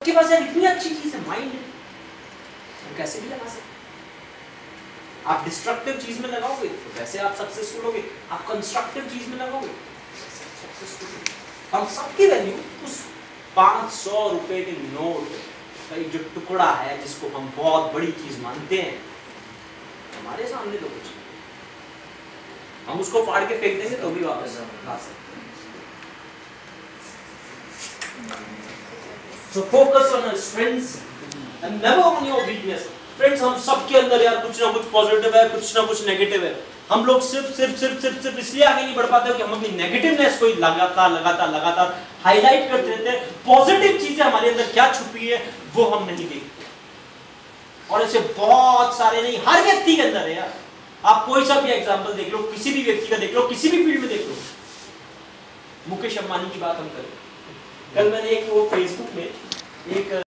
आपके पास यार इतनी अच्छी चीज है माइंड, हम कैसे भी लगा सकते। आप डिस्ट्रक्टिव चीज में लगाओगे तो वैसे आप सक्सेसफुल होगे, आप कंस्ट्रक्टिव चीज में लगाओगे सक्सेसफुल। हम सबकी वैल्यू उस 500 रुपए के नोट का जो टुकड़ा है जिसको हम बहुत बड़ी चीज मानते हैं, हमारे सामने तो कुछ हम उसको फाड़ के फेंक देंगे तो भी वापस ला सकते हैं। So focus on your strengths and never on your weakness. Friends, हम सबके अंदर यार कुछ ना कुछ पॉजिटिव है, कुछ ना कुछ नेगेटिव है। हम लोग सिर्फ इसलिए आगे नहीं बढ़ पाते कि हम अपनी नेगेटिवनेस को लगातार हाईलाइट करते रहते हैं। पॉजिटिव चीजें हमारे अंदर क्या छुपी है वो हम नहीं देखते। और ऐसे बहुत सारे नहीं, हर व्यक्ति के अंदर है यार। आप कोई सा भी एग्जांपल देख लो, किसी भी व्यक्ति का देख लो, किसी भी फील्ड में देख लो। मुकेश अंबानी की बात हम करें, कल मैंने एक वो फेसबुक में एक